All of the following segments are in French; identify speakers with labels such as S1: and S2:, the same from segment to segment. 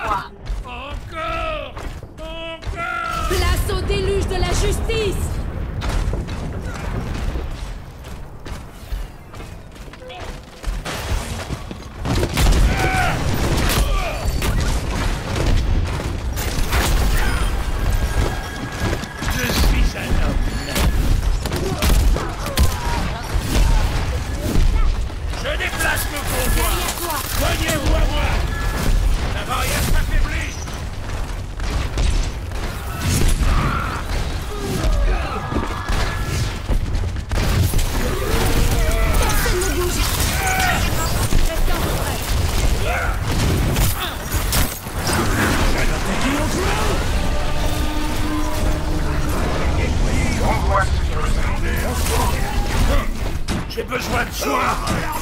S1: moi.
S2: Encore! Encore!
S3: Place au déluge de la justice!
S2: Je suis un homme. Je déplace le convoi. Joignez-vous à moi. La barrière s'affaiblit.
S3: Personne ne bouge! Restez en prêt!
S2: J'ai besoin de soins.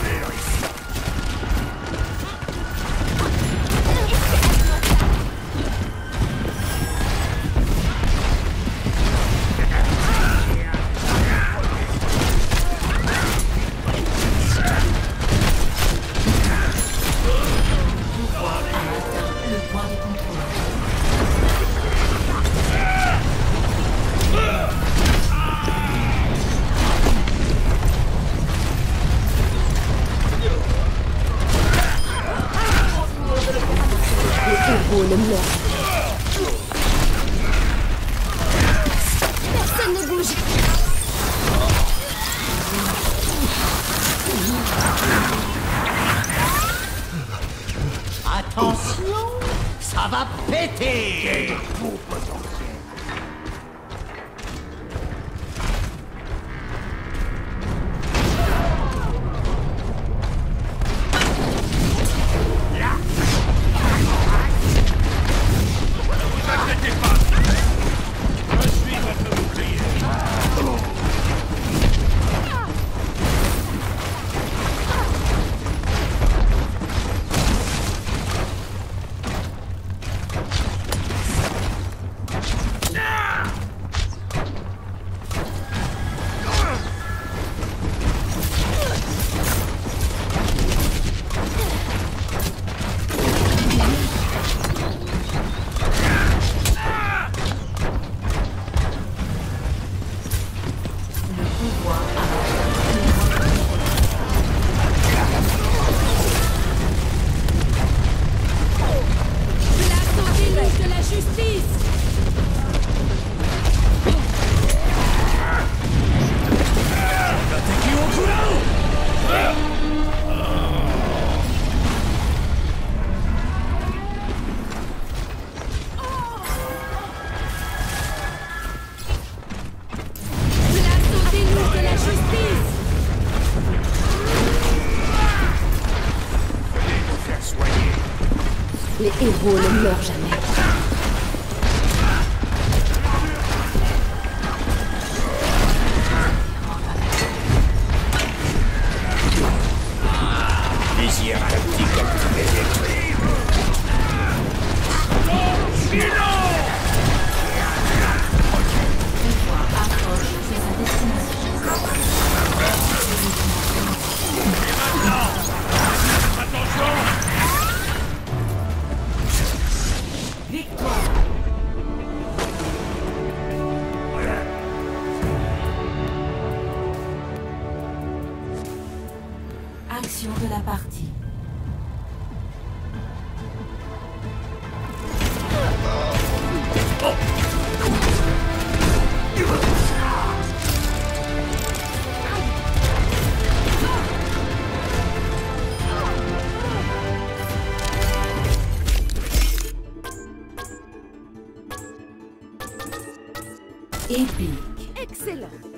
S3: Personne ne bouge!
S4: Attention, ça va péter.
S2: N'inquiétez pas. Je suis votre bouclier.
S3: Place au déluge de la justice! Place au déluge de la justice! Les héros ne meurent jamais.
S4: Désir tactique activé.
S5: Action de la partie. Épique.
S3: Excellent!